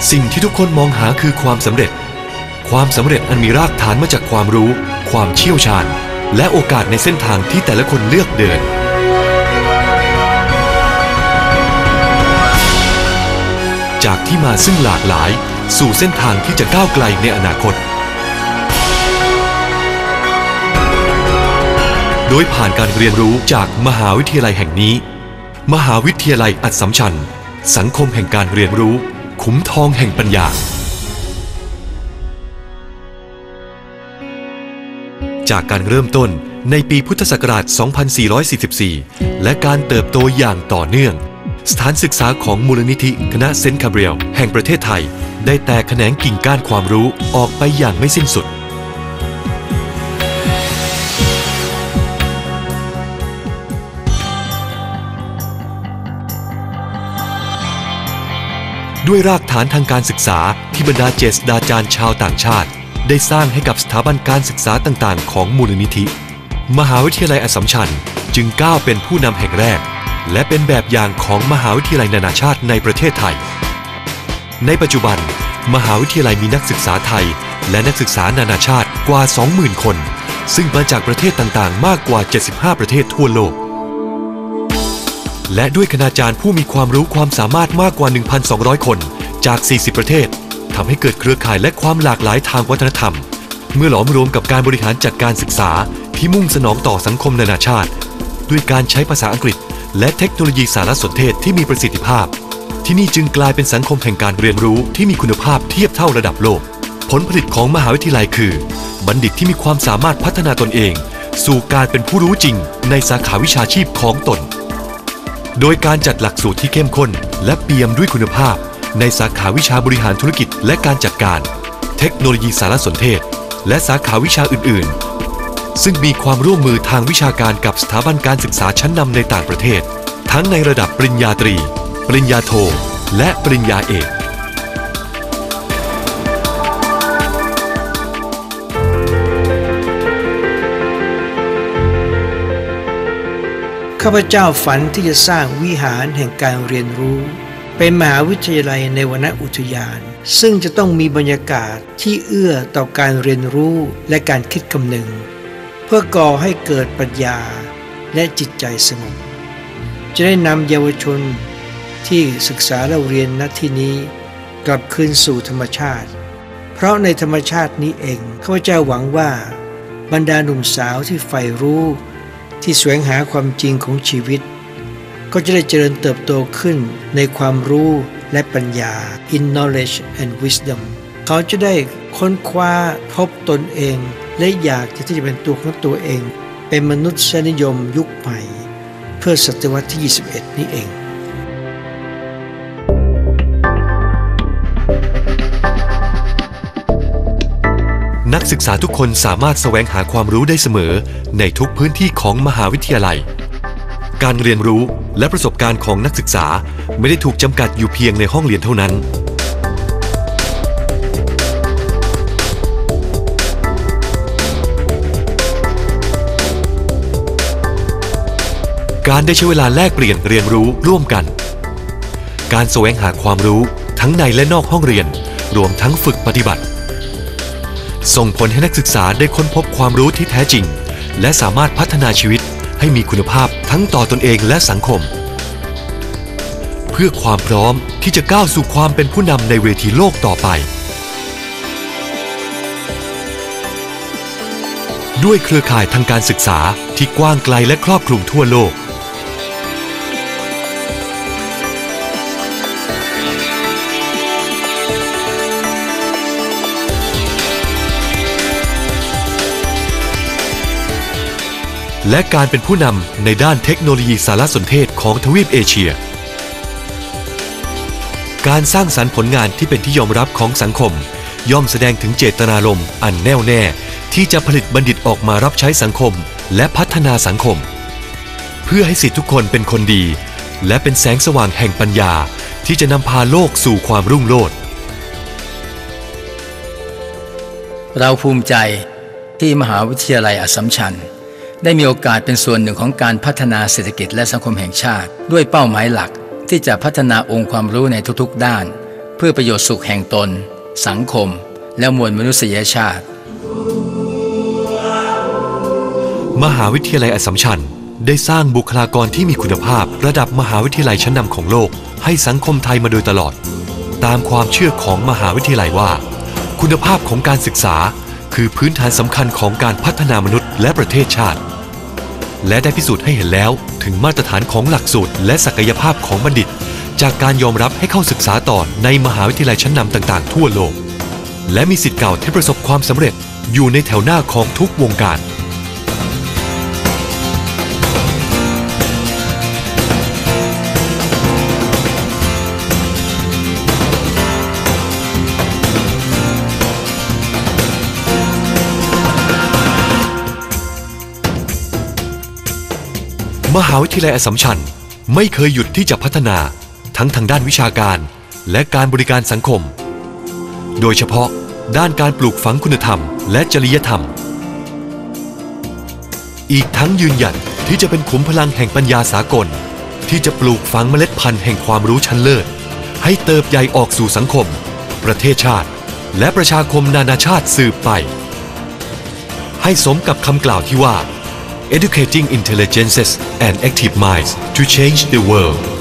สิ่งที่ทุกคนมองหาคือความสำเร็จอันมีรากฐานมาจากความรู้ความเชี่ยวชาญและโอกาสในเส้นทางที่แต่ละคนเลือกเดินจากที่มาซึ่งหลากหลายสู่เส้นทางที่จะก้าวไกลในอนาคตโดยผ่านการเรียนรู้จากมหาวิทยาลัยแห่งนี้มหาวิทยาลัยอัสสัมชัญสังคมแห่งการเรียนรู้ขุมทองแห่งปัญญาจากการเริ่มต้นในปีพุทธศักราช 2444 และการเติบโตอย่างต่อเนื่องสถานศึกษาของมูลนิธิคณะเซนต์คาเบรียลแห่งประเทศไทยได้แตกแขนงกิ่งก้านความรู้ออกไปอย่างไม่สิ้นสุดด้วยรากฐานทางการศึกษาที่บรรดาเจษฎาจารย์ชาวต่างชาติได้สร้างให้กับสถาบันการศึกษาต่างๆของมูลนิธิมหาวิทยาลัยอัสสัมชัญจึงก้าวเป็นผู้นำแห่งแรกและเป็นแบบอย่างของมหาวิทยาลัยนานาชาติในประเทศไทยในปัจจุบันมหาวิทยาลัยมีนักศึกษาไทยและนักศึกษานานาชาติกว่า 20,000 คนซึ่งมาจากประเทศต่างๆมากกว่า 75 ประเทศทั่วโลกและด้วยคณาจารย์ผู้มีความรู้ความสามารถมากกว่า 1,200 คนจาก 40 ประเทศทำให้เกิดเครือข่ายและความหลากหลายทางวัฒนธรรมเมื่อหลอมรวมกับการบริหารจัดการศึกษาที่มุ่งสนองต่อสังคมนานาชาติด้วยการใช้ภาษาอังกฤษและเทคโนโลยีสารสนเทศที่มีประสิทธิภาพที่นี่จึงกลายเป็นสังคมแห่งการเรียนรู้ที่มีคุณภาพเทียบเท่าระดับโลกผลผลิตของมหาวิทยาลัยคือบัณฑิตที่มีความสามารถพัฒนาตนเองสู่การเป็นผู้รู้จริงในสาขาวิชาชีพของตนโดยการจัดหลักสูตรที่เข้มข้นและเปี่ยมด้วยคุณภาพในสาขาวิชาบริหารธุรกิจและการจัดการเทคโนโลยีสารสนเทศและสาขาวิชาอื่นๆซึ่งมีความร่วมมือทางวิชาการกับสถาบันการศึกษาชั้นนำในต่างประเทศทั้งในระดับปริญญาตรีปริญญาโทและปริญญาเอกข้าพเจ้าฝันที่จะสร้างวิหารแห่งการเรียนรู้เป็นมหาวิทยาลัยในวนอุทยานซึ่งจะต้องมีบรรยากาศที่เอื้อต่อการเรียนรู้และการคิดคำนึงเพื่อก่อให้เกิดปัญญาและจิตใจสงบจะได้นำเยาวชนที่ศึกษาเราเรียนณที่นี้กลับคืนสู่ธรรมชาติเพราะในธรรมชาตินี้เองข้าพเจ้าหวังว่าบรรดาหนุ่มสาวที่ใฝ่รู้ที่แสวงหาความจริงของชีวิตก็จะได้เจริญเติบโตขึ้นในความรู้และปัญญา in knowledge and wisdom เขาจะได้ค้นคว้าพบตนเองและอยากที่จะเป็นตัวของตัวเองเป็นมนุษยนิยมยุคใหม่เพื่อศตวรรษที่ 21 นี้เองนักศึกษาทุกคนสามารถแสวงหาความรู้ได้เสมอในทุกพื้นที่ของมหาวิทยาลัยการเรียนรู้และประสบการณ์ของนักศึกษาไม่ได้ถูกจำกัดอยู่เพียงในห้องเรียนเท่านั้นการได้ใช้เวลาแลกเปลี่ยนเรียนรู้ร่วมกันการแสวงหาความรู้ทั้งในและนอกห้องเรียนรวมทั้งฝึกปฏิบัติส่งผลให้นักศึกษาได้ค้นพบความรู้ที่แท้จริงและสามารถพัฒนาชีวิตให้มีคุณภาพทั้งต่อตนเองและสังคมเพื่อความพร้อมที่จะก้าวสู่ความเป็นผู้นำในเวทีโลกต่อไปด้วยเครือข่ายทางการศึกษาที่กว้างไกลและครอบคลุมทั่วโลกและการเป็นผู้นำในด้านเทคโนโลยีสารสนเทศของทวีปเอเชียการสร้างสรรค์ผลงานที่เป็นที่ยอมรับของสังคมย่อมแสดงถึงเจตนารมณ์อันแน่วแน่ที่จะผลิตบัณฑิตออกมารับใช้สังคมและพัฒนาสังคมเพื่อให้ศิษย์ทุกคนเป็นคนดีและเป็นแสงสว่างแห่งปัญญาที่จะนำพาโลกสู่ความรุ่งโรจน์เราภูมิใจที่มหาวิทยาลัยอัสสัมชัญได้มีโอกาสเป็นส่วนหนึ่งของการพัฒนาเศรษฐกิจและสังคมแห่งชาติด้วยเป้าหมายหลักที่จะพัฒนาองค์ความรู้ในทุกๆด้านเพื่อประโยชน์สุขแห่งตนสังคมและมวลมนุษยชาติมหาวิทยาลัยอัสสัมชัญได้สร้างบุคลากรที่มีคุณภาพระดับมหาวิทยาลัยชั้นนำของโลกให้สังคมไทยมาโดยตลอดตามความเชื่อของมหาวิทยาลัยว่าคุณภาพของการศึกษาคือพื้นฐานสำคัญของการพัฒนามนุษย์และประเทศชาติและได้พิสูจน์ให้เห็นแล้วถึงมาตรฐานของหลักสูตรและศักยภาพของบัณฑิตจากการยอมรับให้เข้าศึกษาต่อในมหาวิทยาลัยชั้นนำต่างๆทั่วโลกและมีศิษย์เก่าที่ประสบความสำเร็จอยู่ในแถวหน้าของทุกวงการมหาวิทยาลัยอัสสัมชัญไม่เคยหยุดที่จะพัฒนาทั้งทางด้านวิชาการและการบริการสังคมโดยเฉพาะด้านการปลูกฝังคุณธรรมและจริยธรรมอีกทั้งยืนหยัดที่จะเป็นขุมพลังแห่งปัญญาสากลที่จะปลูกฝังเมล็ดพันธุ์แห่งความรู้ชั้นเลิศให้เติบใหญ่ออกสู่สังคมประเทศชาติและประชาคมนานาชาติสืบไปให้สมกับคำกล่าวที่ว่าEducating intelligences and active minds to change the world